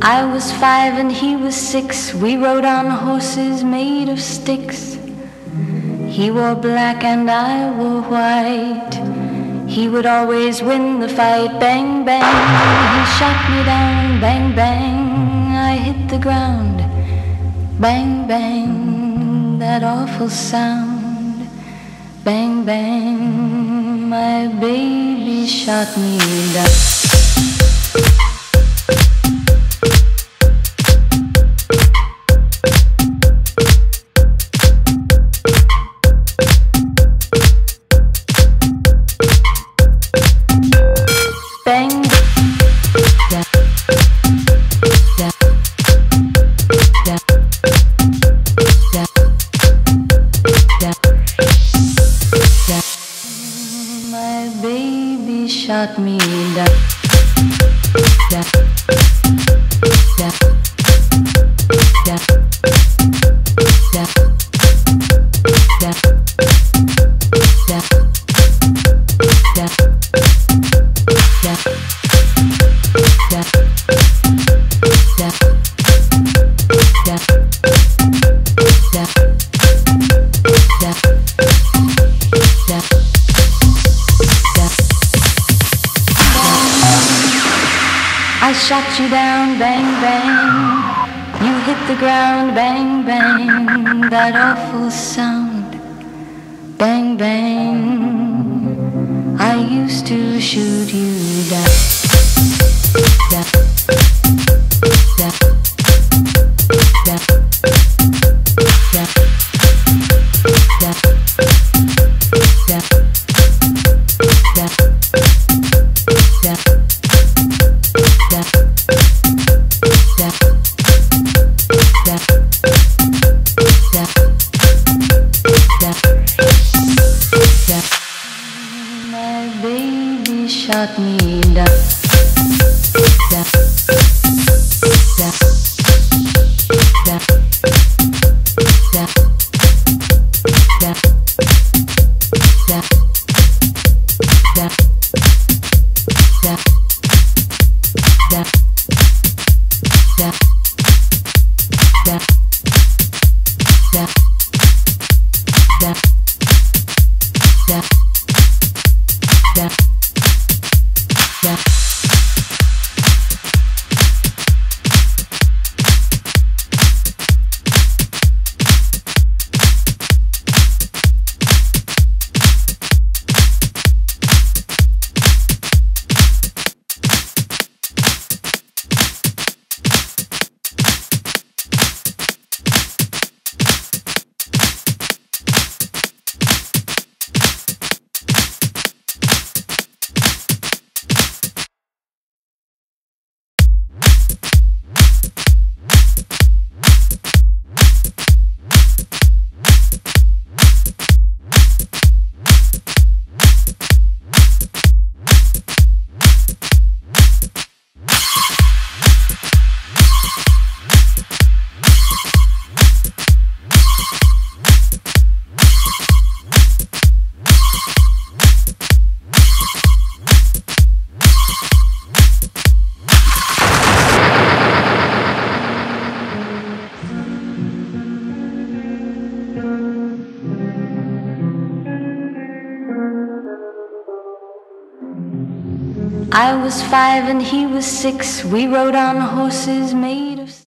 I was 5 and he was 6. We rode on horses made of sticks. He wore black and I wore white. He would always win the fight. Bang, bang, he shot me down. Bang, bang, I hit the ground. Bang, bang, that awful sound. Bang, bang, my baby shot me down. Shot me down. I shot you down, bang, bang. You hit the ground, bang, bang. That awful sound, bang, bang. I used to shoot you down. Shot me down. I was 5 and he was 6. We rode on horses made